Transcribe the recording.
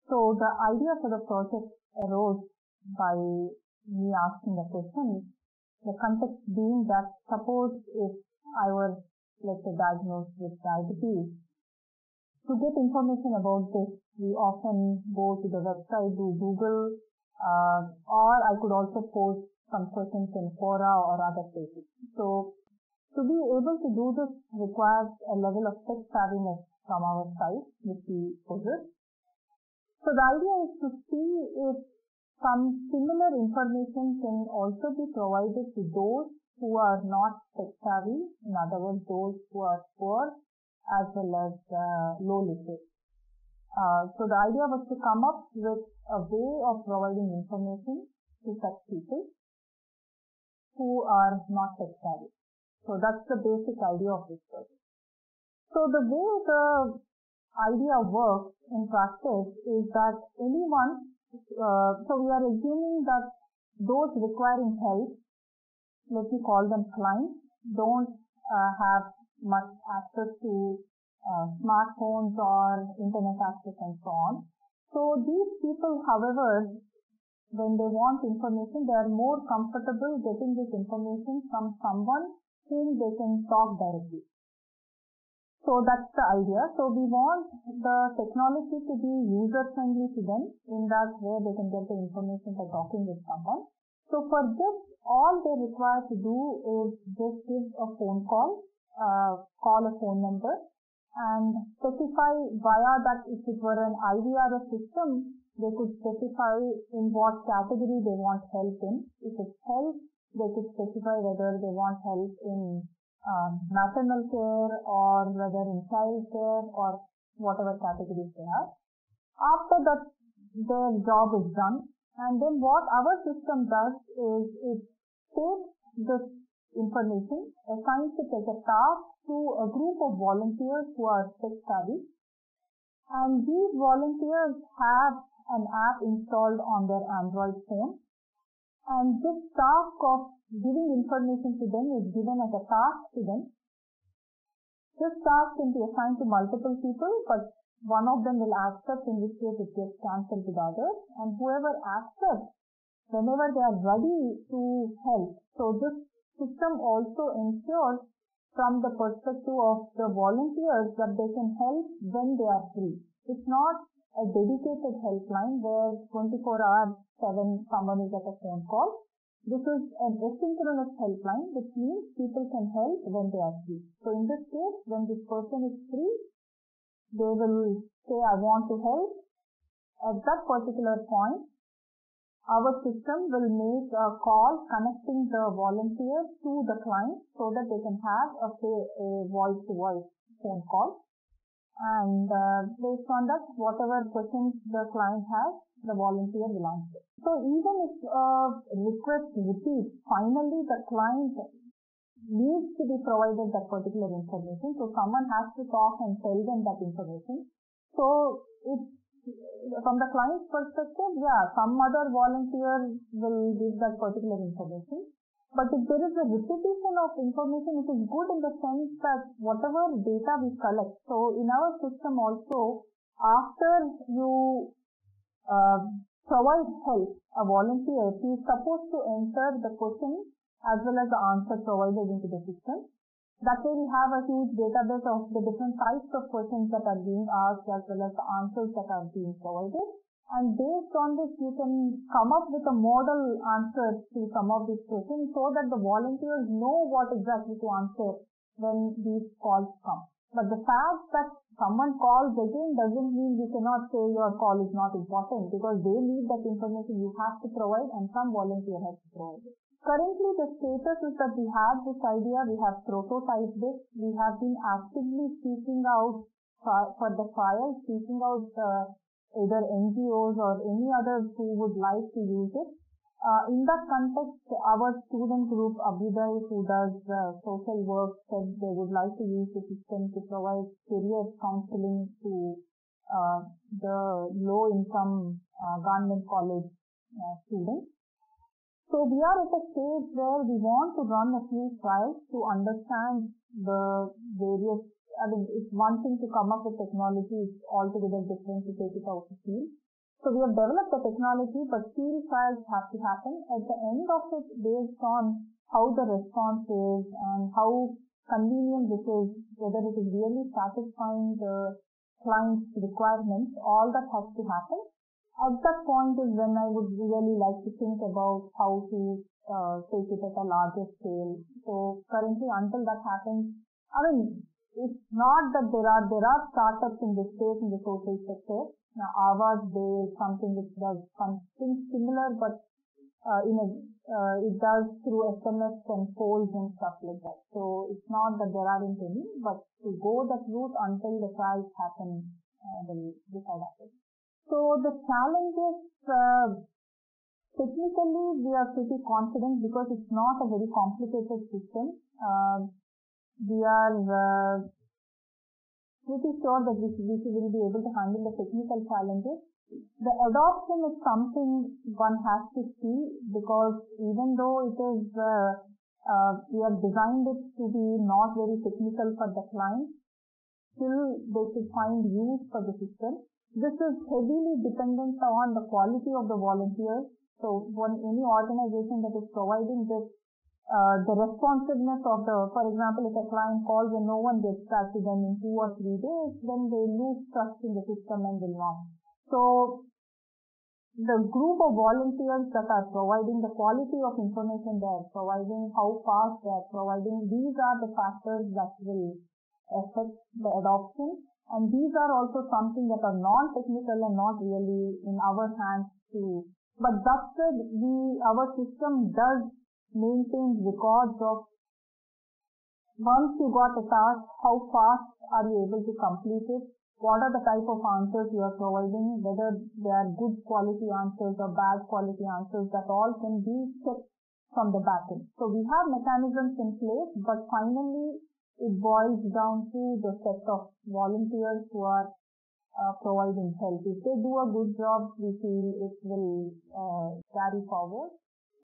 So the idea for the project arose by me asking the question, the context being that suppose if I were, let's say, diagnosed with diabetes, to get information about this, we often go to the website, do Google, or I could also post some questions in fora or other places. So to be able to do this requires a level of tech savviness from our side, which we possess. So the idea is to see if some similar information can also be provided to those who are not tech savvy, in other words, those who are poor as well as low literate. So the idea was to come up with a way of providing information to such people who are not tech savvy. So that's the basic idea of this project. So the way the idea works in practice is that anyone, so we are assuming that those requiring help, let me call them clients, don't have much access to smartphones or internet access and so on. So these people, however, when they want information, they are more comfortable getting this information from someone whom they can talk directly. So that's the idea. So we want the technology to be user-friendly to them, in that way they can get the information by talking with someone. So for this, all they require to do is just give a phone call, call a phone number, and specify via that, if it were an IVRS system, they could specify in what category they want help in. If it's health, they could specify whether they want help in maternal care or whether in child care or whatever categories they have. After that, their job is done, and then what our system does is it takes this information, assigns it as a task to a group of volunteers who are tech savvy, and these volunteers have an app installed on their Android phone, and this task of giving information to them is given as a task to them. This task can be assigned to multiple people, but one of them will accept, in which case it gets cancelled to the others, and whoever accepts, whenever they are ready to help. So this system also ensures from the perspective of the volunteers that they can help when they are free. It's not a dedicated helpline where 24 hours, 7 someone is at a phone call. This is an asynchronous helpline, which means people can help when they are free. So in this case, when this person is free, they will say, I want to help. At that particular point, our system will make a call connecting the volunteer to the client so that they can have a voice-to-voice phone call. And based on that, whatever questions the client has, the volunteer will answer. So even if a request repeats, finally the client needs to be provided that particular information. So someone has to talk and tell them that information. So it's from the client's perspective, some other volunteer will give that particular information. But if there is a repetition of information, it is good in the sense that whatever data we collect, so in our system also, after you provide help, a volunteer, he is supposed to enter the question as well as the answer provided into the system. That way we have a huge database of the different types of questions that are being asked as well as the answers that are being provided. And based on this, you can come up with a model answer to some of these questions so that the volunteers know what exactly to answer when these calls come. But the fact that someone calls again doesn't mean you cannot say your call is not important, because they need that information you have to provide and some volunteer has to provide it. Currently, the status is that we have this idea, we have prototyped this, we have been actively seeking out for the trial, seeking out either NGOs or any others who would like to use it. In that context, our student group, Abhyuday, who does social work, said they would like to use the system to provide career counseling to the low-income government college students. So we are at a stage where we want to run a few trials to understand the various, it's one thing to come up with technology, it's altogether different to take it out of the field. So we have developed the technology, but field trials have to happen. At the end of it, based on how the response is and how convenient this is, whether it is really satisfying the client's requirements, all that has to happen. At that point is when I would really like to think about how to take it at a larger scale. So currently, until that happens, I mean, it's not that there are startups in this space in the social sector. Now, Aavas Day is something which does something similar, but it does through SMS and polls and stuff like that. So it's not that there aren't any, but to go that route until the trials happen, will decide after. So the challenges, technically we are pretty confident because it's not a very complicated system. We are pretty sure that we will be able to handle the technical challenges. The adoption is something one has to see, because even though it is, we have designed it to be not very technical for the client, still they should find use for the system. This is heavily dependent on the quality of the volunteers. So when any organization that is providing this, the responsiveness of for example, if a client calls and no one gets back to them in 2 or 3 days, then they lose trust in the system and will not. So the group of volunteers that are providing, the quality of information they are providing, how fast they are providing, these are the factors that will affect the adoption. And these are also something that are non-technical and not really in our hands to. But that said, our system does maintain records of once you got a task, how fast are you able to complete it, what are the type of answers you are providing, whether they are good quality answers or bad quality answers, that all can be checked from the backend. So we have mechanisms in place, but finally it boils down to the set of volunteers who are providing help. If they do a good job, we feel it will carry forward.